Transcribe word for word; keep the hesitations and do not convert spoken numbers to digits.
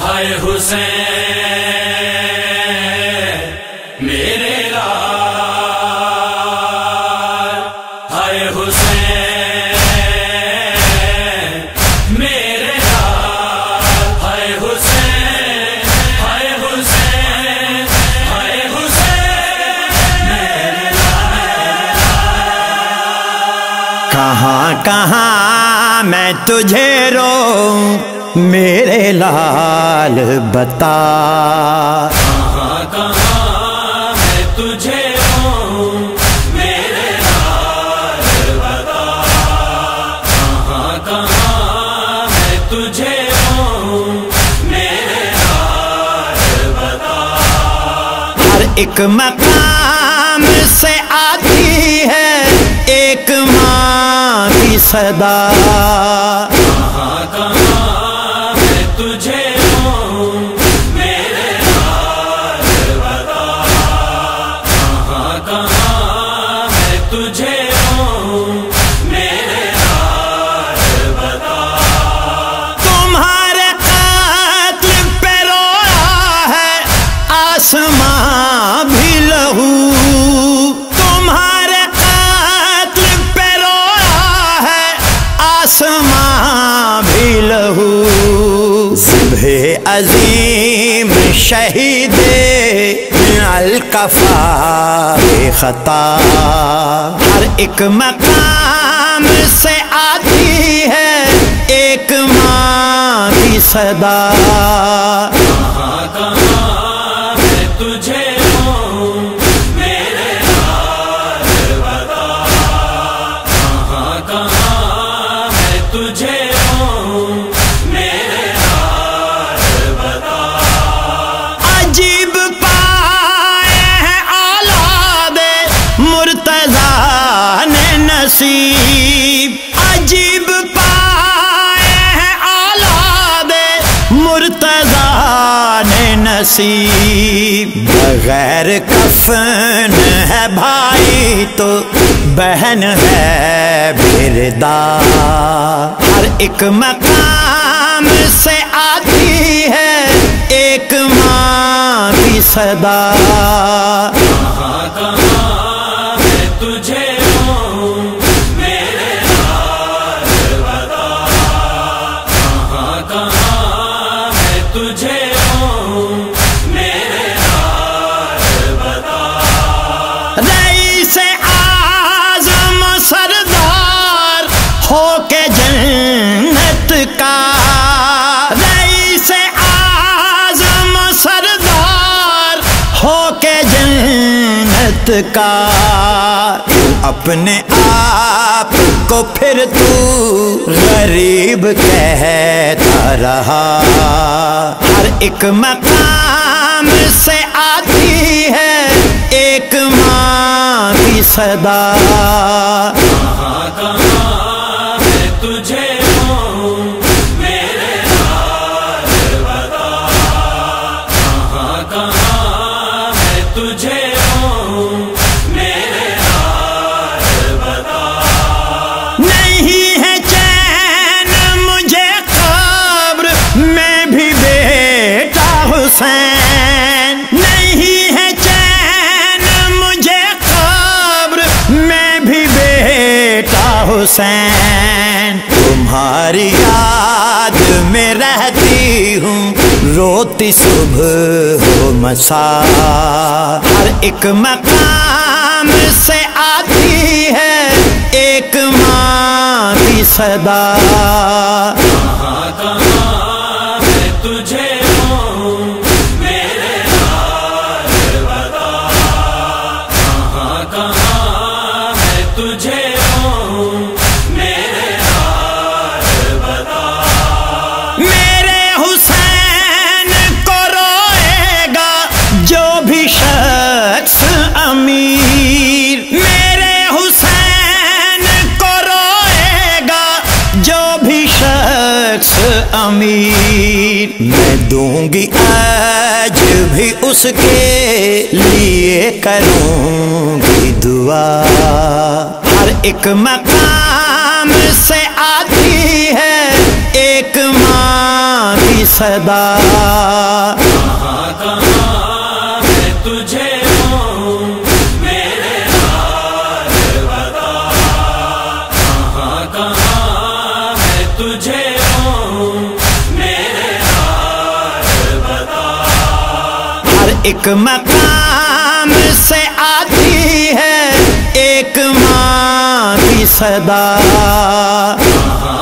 ہائے حسین میرے لال، ہائے حسین میرے لال، ہائے حسین ہائے حسین ہائے حسین میرے لال۔ کہاں کہاں میں تجھے روؤں میرے لال بتا، کہاں کہاں میں تجھے روؤں میرے لال بتا، کہاں کہاں میں تجھے روؤں میرے لال بتا۔ ہر ایک مقام سے آتی ہے ایک ماں کی صدا، کہاں کہاں میں تجھے روؤں میرے لال بتا، کہاں کہاں میں تجھے روؤں میرے لال بتا۔ تمہارے قتل پہ رویا ہے آسمان بھی لہو، تمہارے قتل پہ رویا ہے آسمان بھی لہو، صبح عظیم شہید الکفا بے خطا، ہر ایک مقام سے آتی ہے ایک ماں کی صدا، کہاں کہاں میں تجھے روؤں میرے لال بتا، کہاں کہاں میں تجھے روؤں میرے لال بتا۔ عجیب پائے ہیں اولاد مرتضیٰ نے نصیب، عجیب پائے ہیں اولاد مرتضیٰ نے نصیب، بغیر کفن ہے بھائی تو بہن ہے بردا، ہر ایک مقام سے آتی ہے ایک ماں کی صدا، کہاں کہاں میں تجھے روؤں میرے لال بتا، کہاں کہاں میں تجھے روؤں میرے لال بتا۔ رئیس اعظم سردار ہو کے جنت کا، رئیس اعظم سردار ہو کے جنت کا، اپنے آپ کو پھر تو غریب کہتا رہا، ہر ایک مقام سے آتی ہے ایک ماں کی صدا، کہاں کہاں میں تجھے روؤں میرے لال بتا، کہاں کہاں میں تجھے روؤں میرے لال بتا۔ نہیں ہے چین مجھے قبر میں بھی بیٹا حسین، نہیں ہے چین مجھے قبر میں بھی بیٹا حسین، تمہاری یاد میں رہتی ہوں روتی صبح و مساء، ہر ایک مقام سے آتی ہے ایک ماں کی صدا، کہاں کہاں میں تجھے روؤں میرے لال بتا، کہاں کہاں میں تجھے روؤں میرے لال بتا۔ میرے حسین کو روئے گا جو بھی شخص امیر، میرے حسین کو روئے گا جو بھی شخص امیر، میں دوں گی آج بھی اس کے لیے کروں گی دعا، ہر ایک مقام سے آتی ہے ایک ماں کی صدا کہاں کہاں میں تجھے ہوں میرے حال بتا، کہاں کہاں میں تجھے ہوں میرے حال بتا۔ ہر ایک مقام سے آتی ہے ایک ماں کی صدا، کہاں